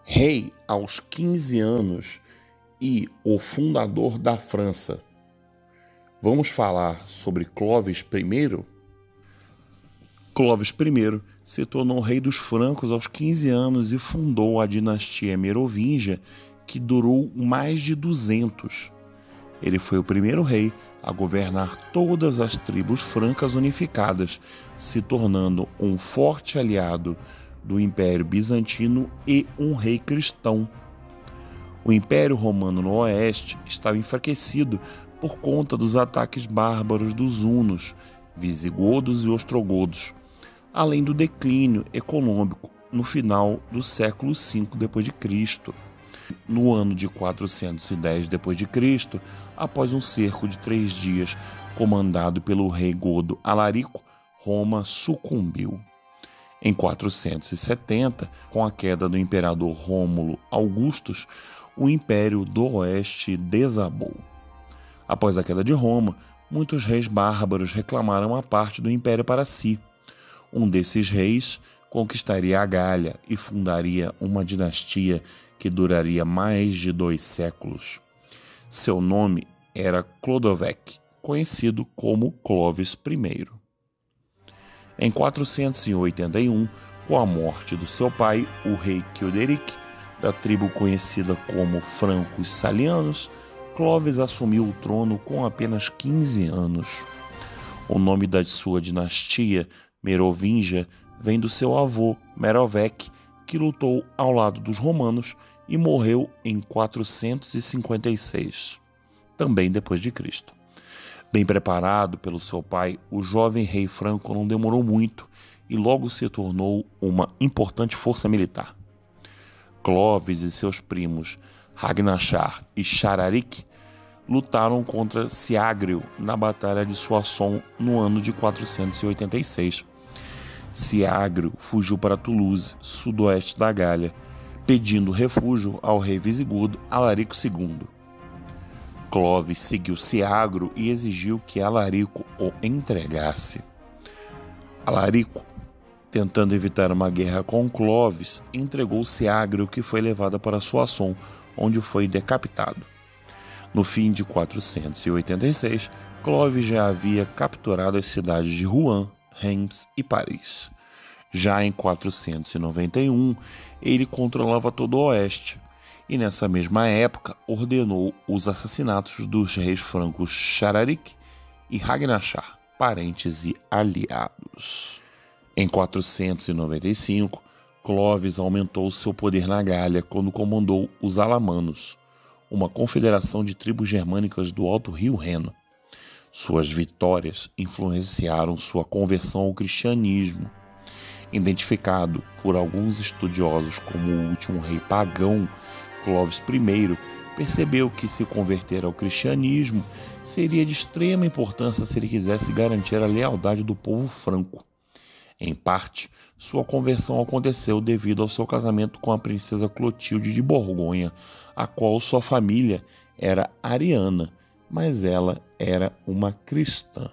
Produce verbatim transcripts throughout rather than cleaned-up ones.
Rei aos quinze anos e o fundador da França. Vamos falar sobre Clovis I? Clovis I se tornou rei dos francos aos quinze anos e fundou a dinastia merovingia, que durou mais de duzentos. Ele foi o primeiro rei a governar todas as tribos francas unificadas, se tornando um forte aliado do Império Bizantino e um rei cristão. O Império Romano no oeste estava enfraquecido por conta dos ataques bárbaros dos hunos, visigodos e ostrogodos, além do declínio econômico no final do século cinco depois de Cristo. No ano de quatrocentos e dez depois de Cristo, após um cerco de três dias comandado pelo rei godo Alarico, Roma sucumbiu. Em quatrocentos e setenta, com a queda do imperador Rômulo Augustus, o Império do Oeste desabou. Após a queda de Roma, muitos reis bárbaros reclamaram a parte do império para si. Um desses reis conquistaria a Gália e fundaria uma dinastia que duraria mais de dois séculos. Seu nome era Clodovec, conhecido como Clovis I. Em quatrocentos e oitenta e um, com a morte do seu pai, o rei Childeric, da tribo conhecida como Francos Salianos, Clovis assumiu o trono com apenas quinze anos. O nome da sua dinastia, Merovingia, vem do seu avô, Merovec, que lutou ao lado dos romanos e morreu em quatrocentos e cinquenta e seis, também depois de Cristo. Bem preparado pelo seu pai, o jovem rei franco não demorou muito e logo se tornou uma importante força militar. Clovis e seus primos Ragnachar e Chararic lutaram contra Siagrio na Batalha de Soissons no ano de quatrocentos e oitenta e seis. Siagrio fugiu para Toulouse, sudoeste da Gália, pedindo refúgio ao rei visigodo Alarico segundo. Clovis seguiu Siagrio e exigiu que Alarico o entregasse. Alarico, tentando evitar uma guerra com Clovis, entregou Siagrio, que foi levado para Soissons, onde foi decapitado. No fim de quatrocentos e oitenta e seis, Clovis já havia capturado as cidades de Rouen, Reims e Paris. Já em quatrocentos e noventa e um, ele controlava todo o oeste, e nessa mesma época ordenou os assassinatos dos reis francos Chararic e Ragnachar, parentes e aliados. Em quatrocentos e noventa e cinco, Clovis aumentou seu poder na Gália quando comandou os Alamanos, uma confederação de tribos germânicas do Alto Rio Reno. Suas vitórias influenciaram sua conversão ao cristianismo. Identificado por alguns estudiosos como o último rei pagão, Clovis I percebeu que se converter ao cristianismo seria de extrema importância se ele quisesse garantir a lealdade do povo franco. Em parte, sua conversão aconteceu devido ao seu casamento com a princesa Clotilde de Borgonha, a qual sua família era ariana, mas ela era uma cristã.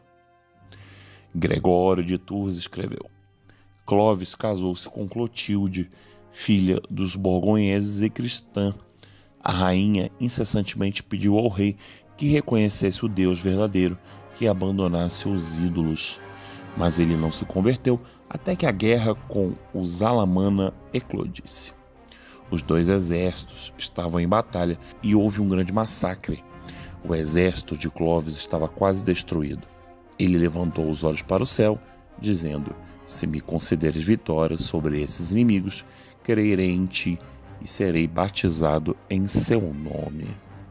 Gregório de Tours escreveu: Clovis casou-se com Clotilde, filha dos borgonheses e cristã. A rainha incessantemente pediu ao rei que reconhecesse o Deus verdadeiro, que abandonasse os ídolos. Mas ele não se converteu até que a guerra com os Alamana eclodisse. Os dois exércitos estavam em batalha e houve um grande massacre. O exército de Clovis estava quase destruído. Ele levantou os olhos para o céu, dizendo: se me concederes vitória sobre esses inimigos, creirei em ti e serei batizado em seu nome.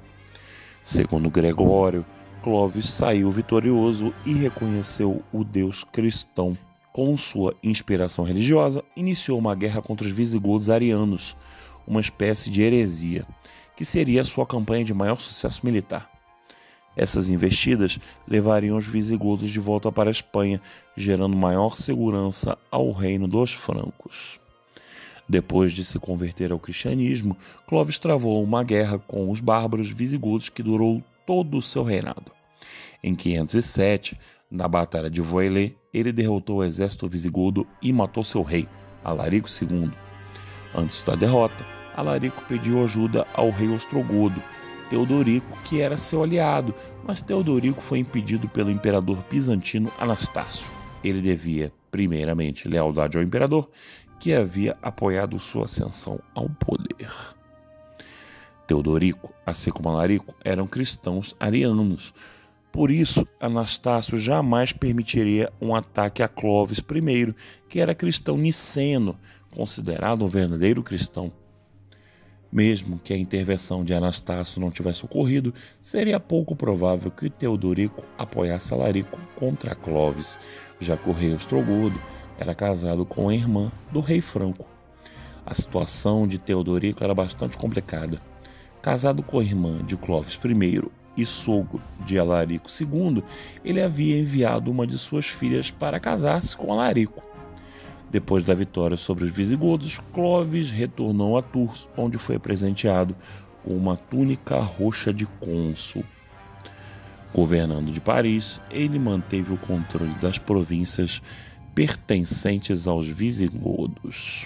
Segundo Gregório, Clovis saiu vitorioso e reconheceu o Deus cristão. Com sua inspiração religiosa, iniciou uma guerra contra os visigodos arianos, uma espécie de heresia, que seria a sua campanha de maior sucesso militar. Essas investidas levariam os visigodos de volta para a Espanha, gerando maior segurança ao reino dos francos. Depois de se converter ao cristianismo, Clovis travou uma guerra com os bárbaros visigodos que durou todo o seu reinado. Em quinhentos e sete, na Batalha de Voilet, ele derrotou o exército visigodo e matou seu rei, Alarico segundo. Antes da derrota, Alarico pediu ajuda ao rei ostrogodo, Teodorico, que era seu aliado, mas Teodorico foi impedido pelo imperador bizantino Anastácio. Ele devia, primeiramente, lealdade ao imperador, que havia apoiado sua ascensão ao poder. Teodorico, assim como Alarico, eram cristãos arianos. Por isso, Anastácio jamais permitiria um ataque a Clovis I, que era cristão niceno, considerado um verdadeiro cristão. Mesmo que a intervenção de Anastácio não tivesse ocorrido, seria pouco provável que Teodorico apoiasse Alarico contra Clovis, já que o rei ostrogodo era casado com a irmã do rei franco. A situação de Teodorico era bastante complicada. Casado com a irmã de Clovis I e sogro de Alarico segundo, ele havia enviado uma de suas filhas para casar-se com Alarico. Depois da vitória sobre os visigodos, Clovis retornou a Tours, onde foi presenteado com uma túnica roxa de cônsul. Governando de Paris, ele manteve o controle das províncias pertencentes aos visigodos.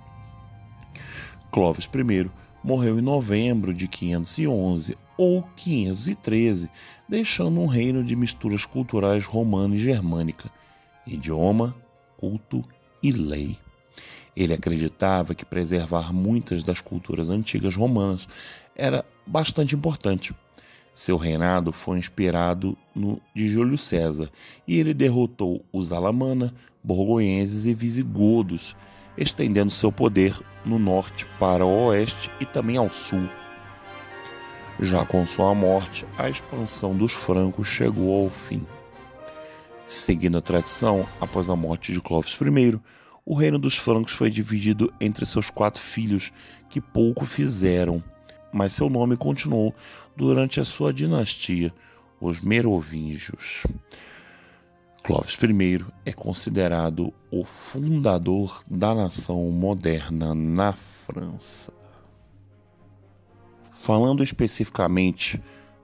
Clovis I morreu em novembro de quinhentos e onze ou quinhentos e treze, deixando um reino de misturas culturais romana e germânica, idioma, culto e lei. Ele acreditava que preservar muitas das culturas antigas romanas era bastante importante. Seu reinado foi inspirado no de Júlio César e ele derrotou os Alamana, borgonhenses e visigodos, estendendo seu poder no norte para o oeste e também ao sul. Já com sua morte, a expansão dos francos chegou ao fim. Seguindo a tradição, após a morte de Clovis I, o reino dos francos foi dividido entre seus quatro filhos, que pouco fizeram, mas seu nome continuou durante a sua dinastia, os Merovingios. Clovis I é considerado o fundador da nação moderna na França. Falando especificamente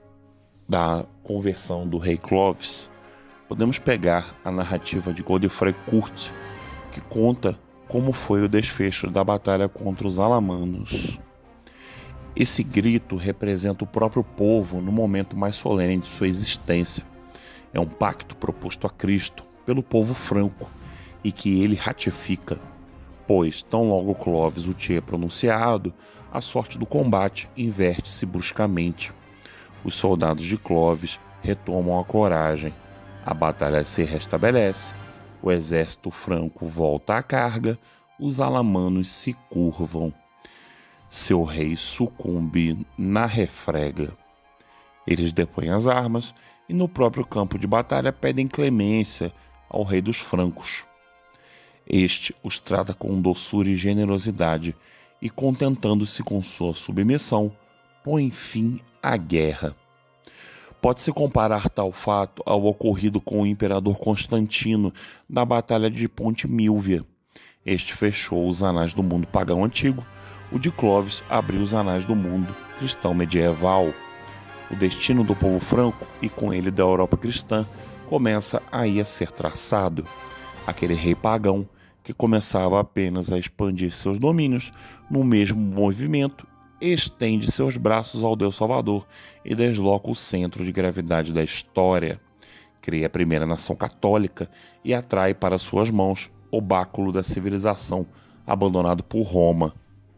da conversão do rei Clovis, podemos pegar a narrativa de Godefroy Court, que conta como foi o desfecho da batalha contra os alamanos. Esse grito representa o próprio povo no momento mais solene de sua existência. É um pacto proposto a Cristo pelo povo franco e que ele ratifica, pois, tão logo Clovis o tinha pronunciado, a sorte do combate inverte-se bruscamente. Os soldados de Clovis retomam a coragem, a batalha se restabelece, o exército franco volta à carga, os alamanos se curvam. Seu rei sucumbe na refrega. Eles depõem as armas e no próprio campo de batalha pedem clemência ao rei dos francos. Este os trata com doçura e generosidade e, contentando-se com sua submissão, põe fim à guerra. Pode-se comparar tal fato ao ocorrido com o imperador Constantino na Batalha de Ponte Milvia. Este fechou os anais do mundo pagão antigo, o de Clovis abriu os anais do mundo cristão medieval. O destino do povo franco, e com ele da Europa cristã, começa aí a ser traçado. Aquele rei pagão, que começava apenas a expandir seus domínios, no mesmo movimento, estende seus braços ao Deus Salvador e desloca o centro de gravidade da história. Cria a primeira nação católica e atrai para suas mãos o báculo da civilização, abandonado por Roma.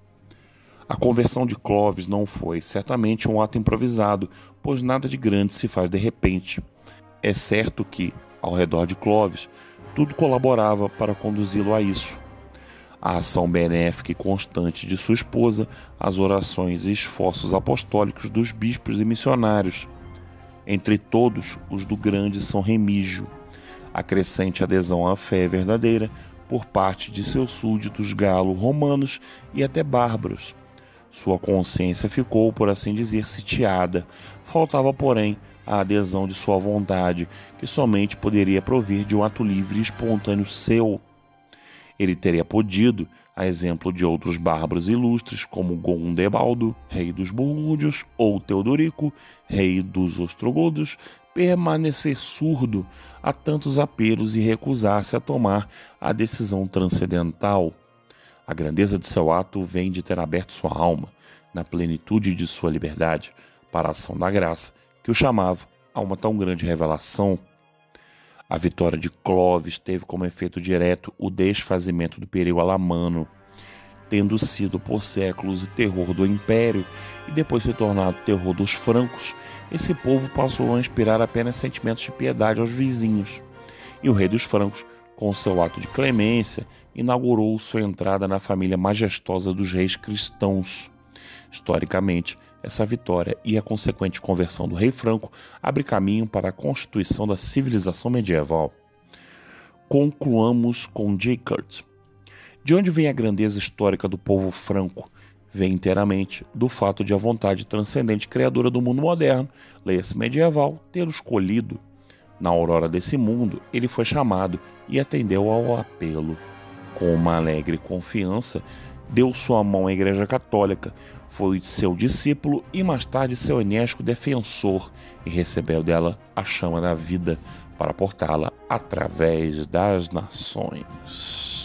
A conversão de Clovis não foi certamente um ato improvisado, pois nada de grande se faz de repente. É certo que, ao redor de Clovis, tudo colaborava para conduzi-lo a isso. A ação benéfica e constante de sua esposa, as orações e esforços apostólicos dos bispos e missionários, entre todos os do grande São Remígio, a crescente adesão à fé verdadeira por parte de seus súditos galo-romanos e até bárbaros. Sua consciência ficou, por assim dizer, sitiada. Faltava, porém, a adesão de sua vontade, que somente poderia provir de um ato livre e espontâneo seu. Ele teria podido, a exemplo de outros bárbaros ilustres, como Gondebaldo, rei dos Burgúndios, ou Teodorico, rei dos Ostrogodos, permanecer surdo a tantos apelos e recusar-se a tomar a decisão transcendental. A grandeza de seu ato vem de ter aberto sua alma, na plenitude de sua liberdade, para a ação da graça, que o chamava a uma tão grande revelação. A vitória de Clovis teve como efeito direto o desfazimento do Império Alamano, tendo sido por séculos o terror do Império e depois se tornado o terror dos francos. Esse povo passou a inspirar apenas sentimentos de piedade aos vizinhos. E o rei dos francos, com seu ato de clemência, inaugurou sua entrada na família majestosa dos reis cristãos. Historicamente, essa vitória e a consequente conversão do rei franco abre caminho para a constituição da civilização medieval. Concluamos com Descartes. De onde vem a grandeza histórica do povo franco? Vem inteiramente do fato de a vontade transcendente criadora do mundo moderno, leia-se medieval, ter escolhido. Na aurora desse mundo, ele foi chamado e atendeu ao apelo. Com uma alegre confiança, deu sua mão à Igreja Católica, foi seu discípulo e mais tarde seu enérgico defensor, e recebeu dela a chama da vida para portá-la através das nações.